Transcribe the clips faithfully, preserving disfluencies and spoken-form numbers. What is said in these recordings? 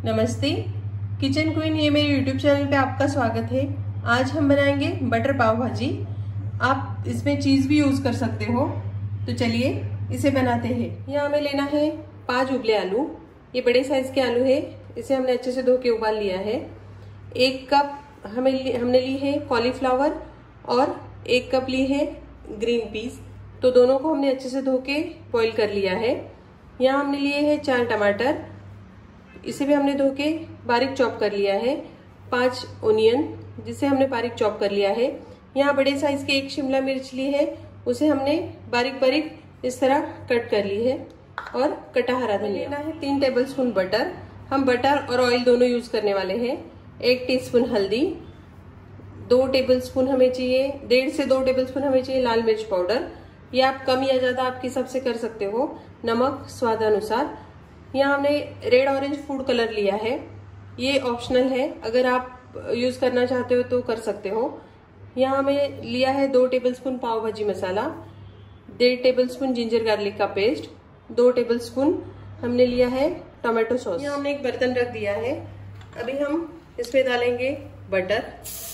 नमस्ते, kitchen queen ये मेरे यूट्यूब चैनल पे आपका स्वागत है। आज हम बनाएंगे बटर पाव भाजी। आप इसमें चीज़ भी यूज़ कर सकते हो। तो चलिए इसे बनाते हैं। यहाँ हमें लेना है पांच उबले आलू। ये बड़े साइज के आलू है। इसे हमने अच्छे से धो के उबाल लिया है। एक कप हमें हमने ली है कॉलीफ्लावर और एक कप ली है ग्रीन पीस। तो दोनों को हमने अच्छे से धो के बॉईल कर लिया है। यहाँ हमने लिए है चार टमाटर, इसे भी हमने धो के बारीक चॉप कर लिया है। पांच ओनियन जिसे हमने बारीक चॉप कर लिया है। यहाँ बड़े साइज के एक शिमला मिर्च ली है, उसे हमने बारीक बारीक इस तरह कट कर ली है। और कटा हरा धनिया लेना है। तीन टेबलस्पून बटर, हम बटर और ऑयल दोनों यूज करने वाले हैं। एक टीस्पून हल्दी, दो टेबलस्पून हमें चाहिए डेढ़ से दो टेबलस्पून हमें चाहिए लाल मिर्च पाउडर। ये आप कम या ज्यादा आपके हिसाब से कर सकते हो। नमक स्वादानुसार। यहाँ हमने रेड ऑरेंज फूड कलर लिया है, ये ऑप्शनल है, अगर आप यूज करना चाहते हो तो कर सकते हो। यहाँ हमें लिया है दो टेबलस्पून पाव भाजी मसाला, डेढ़ टेबलस्पून जिंजर गार्लिक का पेस्ट, दो टेबलस्पून हमने लिया है टोमेटो सॉस। यहाँ हमने एक बर्तन रख दिया है। अभी हम इसमें डालेंगे बटर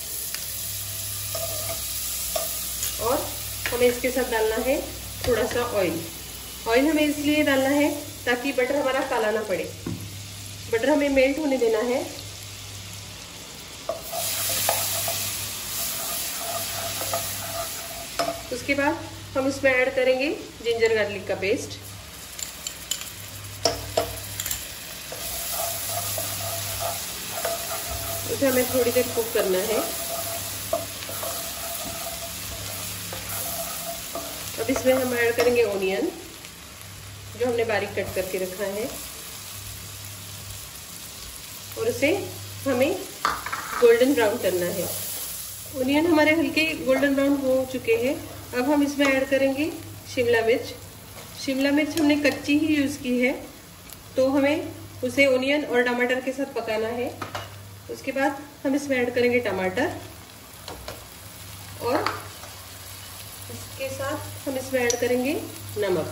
और हमें इसके साथ डालना है थोड़ा सा ऑयल। ऑयल हमें इसलिए डालना है ताकि बटर हमारा काला ना पड़े। बटर हमें मेल्ट होने देना है। उसके बाद हम इसमें ऐड करेंगे जिंजर गार्लिक का पेस्ट। उसे हमें थोड़ी देर कुक करना है। अब इसमें हम ऐड करेंगे ओनियन जो हमने बारीक कट करके रखा है, और उसे हमें गोल्डन ब्राउन करना है। ओनियन हमारे हल्के गोल्डन ब्राउन हो चुके हैं। अब हम इसमें ऐड करेंगे शिमला मिर्च। शिमला मिर्च हमने कच्ची ही यूज की है, तो हमें उसे ओनियन और टमाटर के साथ पकाना है। उसके बाद हम इसमें ऐड करेंगे टमाटर और इसके साथ हम इसमें ऐड करेंगे नमक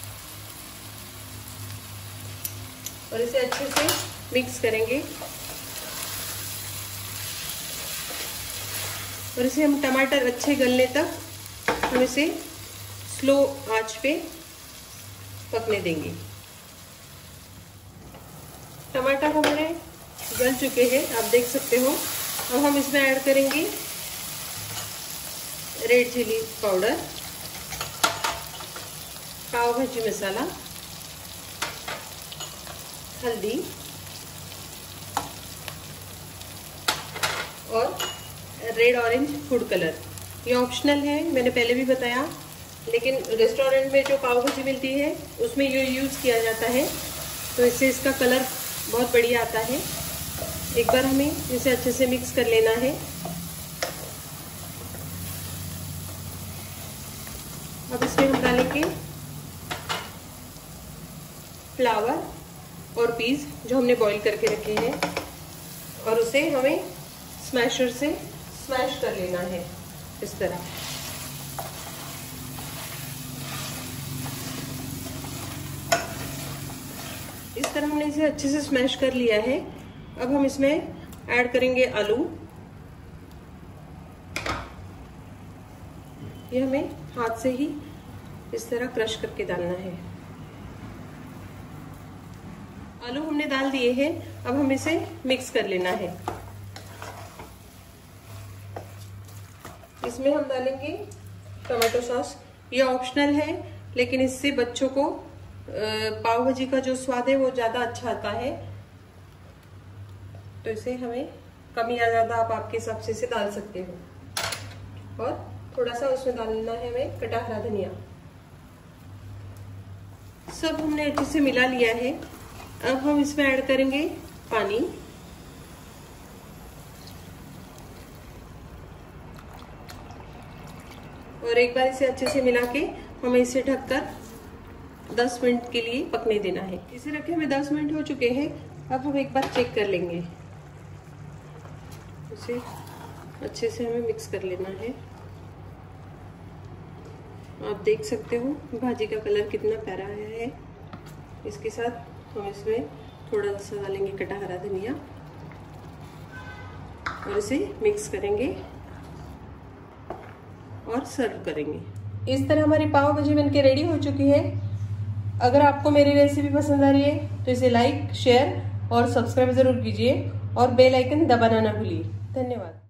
और इसे अच्छे से मिक्स करेंगे। और इसे हम टमाटर अच्छे गलने तक हम इसे स्लो आंच पे पकने देंगे। टमाटर हमारे गल चुके हैं, आप देख सकते हो। अब हम इसमें ऐड करेंगे रेड चिली पाउडर, पाव भाजी मसाला, हल्दी और रेड ऑरेंज फूड कलर। ये ऑप्शनल है, मैंने पहले भी बताया, लेकिन रेस्टोरेंट में जो पाव भाजी मिलती है उसमें ये यूज किया जाता है, तो इससे इसका कलर बहुत बढ़िया आता है। एक बार हमें इसे अच्छे से मिक्स कर लेना है। अब इसमें हम डालेंगे फ्लावर और पीस जो हमने बॉईल करके रखे हैं, और उसे हमें स्मैशर से स्मैश कर लेना है इस तरह। इस तरह हमने इसे अच्छे से स्मैश कर लिया है। अब हम इसमें ऐड करेंगे आलू। ये हमें हाथ से ही इस तरह क्रश करके डालना है। आलू हमने डाल दिए हैं। अब हम इसे मिक्स कर लेना है। इसमें हम डालेंगे टोमेटो सॉस। ये ऑप्शनल है, लेकिन इससे बच्चों को पाव भाजी का जो स्वाद है वो ज्यादा अच्छा आता है, तो इसे हमें कम या ज्यादा आप आपके हिसाब से इसे डाल सकते हो। और थोड़ा सा उसमें डालना है हमें कटा हरा धनिया। सब हमने अच्छे से मिला लिया है। अब हम इसमें ऐड करेंगे पानी। और एक बार इसे अच्छे से मिला के हमें इसे ढककर दस मिनट के लिए पकने देना है। इसे रखे हमें दस मिनट हो चुके हैं। अब हम एक बार चेक कर लेंगे। इसे अच्छे से हमें मिक्स कर लेना है। आप देख सकते हो भाजी का कलर कितना प्यारा आया है। इसके साथ हम इसमें थोड़ा सा डालेंगे कटा हरा धनिया और इसे मिक्स करेंगे और सर्व करेंगे। इस तरह हमारी पाव भाजी बनके रेडी हो चुकी है। अगर आपको मेरी रेसिपी पसंद आ रही है तो इसे लाइक, शेयर और सब्सक्राइब जरूर कीजिए और बेल आइकन दबाना ना भूलिए। धन्यवाद।